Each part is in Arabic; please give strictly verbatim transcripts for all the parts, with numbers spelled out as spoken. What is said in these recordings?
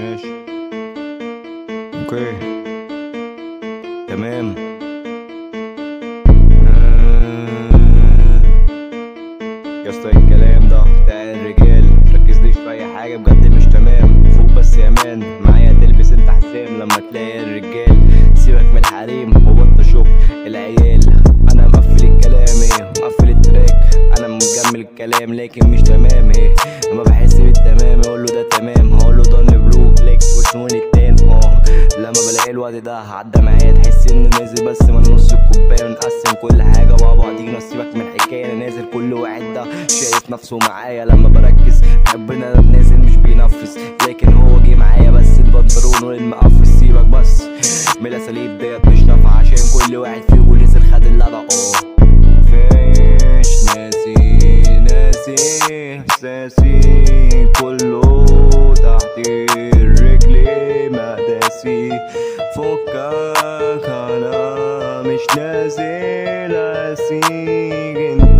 ماشي. اوكي تمام. آه... يا اسطى الكلام ده بتاع الرجال، متركزليش في اي حاجه بجد مش تمام. فوق بس يا مان معايا تلبس انت حزام لما تلاقي الرجال. سيبك من الحريم وبطل شغل العيال. انا مقفل الكلام ايه مقفل التراك، انا مجمل الكلام لكن مش تمام ايه. لما بحس بالتمام اقول له ده تمام، هقول له ضن بلوك ليك واسموني التاني. اه لما بلاقي الوقت ده عدى معايا تحس انه نازل بس من نص الكوبايه ونقسم كل حاجه مع بعضينا. سيبك من الحكايه انا نازل كل واحد ده شايف نفسه معايا. لما بركز بحب ان انا نازل مش بينفذ، لكن هو جه معايا بس البنطلون والمقفز. سيبك بس من الاساليب ديت مش نافعه عشان كل واحد فيكم نزل خد اللدع. اه فيش ناسي ناسي احساسي كله تحت الرجل مقداسي. فكك انا مش نازل اسيك انت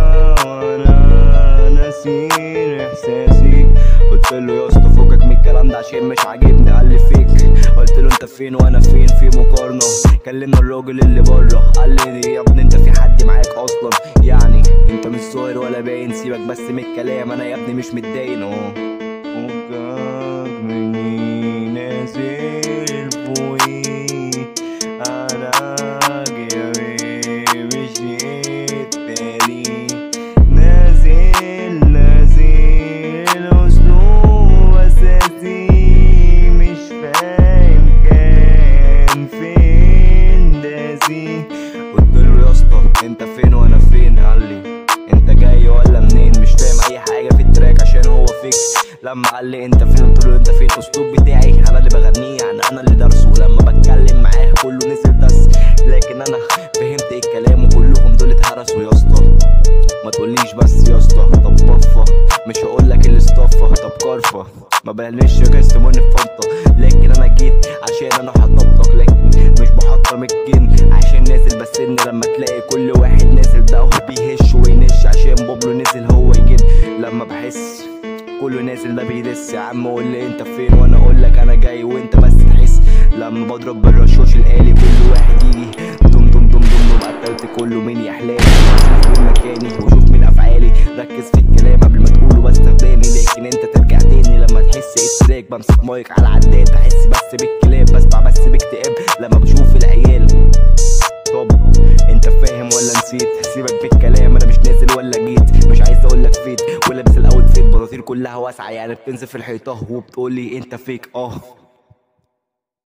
وانا ناسين احساسي. قلتله يا اسطى فكك من الكلام ده عشان مش عاجبني. قال لي فيك قلتله انت فين وانا فين في مقارنه. كلمنا الراجل اللي بره قال لي يا ابني انت في حد معاك اصلا يعني انت مش صاير ولا باين. سيبك بس من الكلام انا يا ابني مش متداين. اه فكك مني نازل فوقي انا جاي مش التاني. نازل نازل اسلوب اساسي مش فاهم كان فين داسي. قلتله يا اسطى انت فين وانا فين؟ قال لي انت جاي ولا منين؟ مش فاهم اي حاجه في التراك عشان هو فيك. لما قال لي انت فين قلت له انت فين. اسلوب بتاعي انا اللي بغنيه يعني انا اللي درسه. لما بتكلم معاه كله نزل دس، لكن انا فهمت ايه الكلام وكلهم دول اتهرسوا. يا اسطى ما تقوليش بس يا اسطى طب بفه مش هقولك الاصطفه. طب كارفه ما بلاش جايز مني في فضه، لكن انا جيت عشان انا هطبطك لكن مش بحطم الجن عشان نازل بس. ان لما تلاقي كل واحد نازل ده هو بيهش وينش عشان بابلو نزل هو يجن. لما بحس كله نازل ده بيدس يا عم قول لي انت فين وانا اقول لك انا جاي وانت بس تحس. لما بضرب بالرشاش الالي كل واحد يجي دم دم دم دم دم قتلت كله مين يا حلالي. شوف من مكاني وشوف من افعالي، ركز في الكلام قبل ما تقوله بس تاخداني. لكن انت ترجع تاني لما تحس التراك بمسك مايك على العداد بحس بس بالكلاب بسمع بس باكتئاب لما بشوف العيال. طب انت فاهم ولا نسيت؟ سيبك بالكلام انا مش نازل ولا جيت. مش عايز اقول لك فيت ولابس الاوت فيت بناطيل كلها واسعه يعني بتنزل في الحيطه وبتقولي انت فيك. اه